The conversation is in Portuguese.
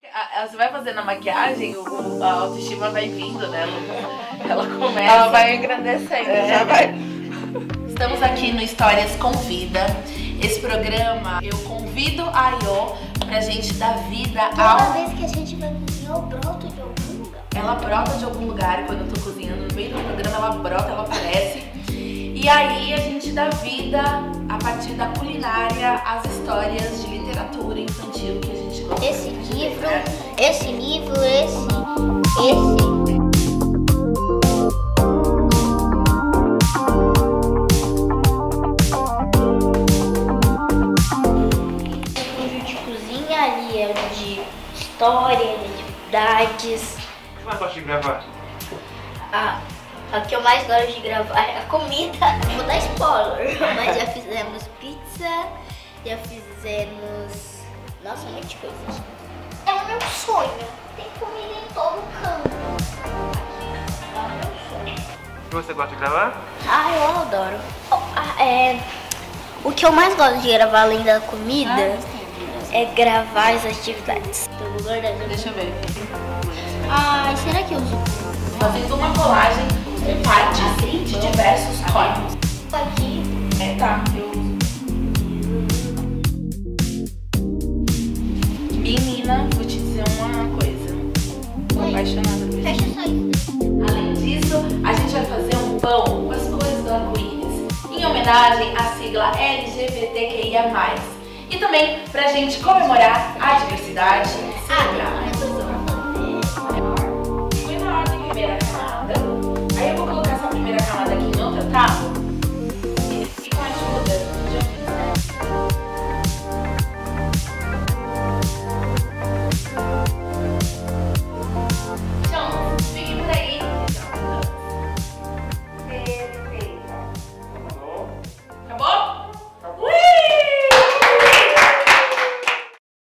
Você vai fazendo a maquiagem, a autoestima vai vindo, né? Ela começa... Ela vai engrandecendo, já vai. Estamos aqui no Histórias com Vida. Esse programa, eu convido a Iô pra gente dar vida Toda vez que a gente vai cozinhar, eu broto de algum lugar. Ela brota de algum lugar quando eu tô cozinhando. No meio do programa ela brota, ela aparece. E aí a gente dá vida, a partir da culinária, às histórias de literatura infantil que a gente gosta. Esse livro. De cozinha, ali é de história, de atividades. O que mais gosta de gravar? A que eu mais gosto de gravar é a comida. Vou dar spoiler, mas já fizemos pizza, já fizemos... Nossa, um monte de coisa. É o meu sonho. Tem comida em todo canto. É o meu sonho. O que você gosta de gravar? Eu adoro. O que eu mais gosto de gravar além da comida é gravar as atividades. Deixa eu ver. Será que eu uso? Fazendo uma colagem com partes de diversos corpos. Aqui. Tá, eu uso. Menina, vou te dizer uma coisa. Tô apaixonada por Fecha isso. só isso. Além disso, a gente vai fazer um pão com as cores do arco-íris, em homenagem à sigla LGBTQIA+. E também pra gente comemorar a diversidade